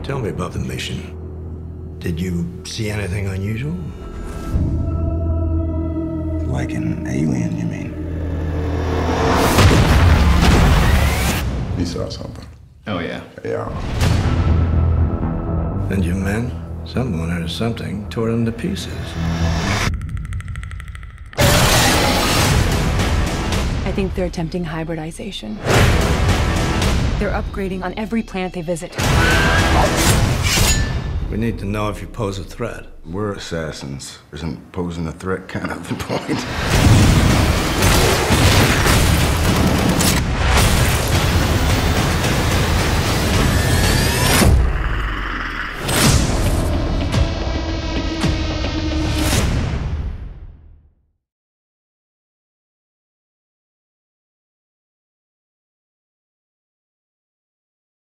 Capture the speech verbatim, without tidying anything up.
Tell me about the mission. Did you see anything unusual? Like an alien, you mean? You saw something. Oh, yeah. Yeah. And your men? Someone or something tore them to pieces. I think they're attempting hybridization. They're upgrading on every planet they visit. We need to know if you pose a threat. We're assassins. Isn't posing a threat kind of the point?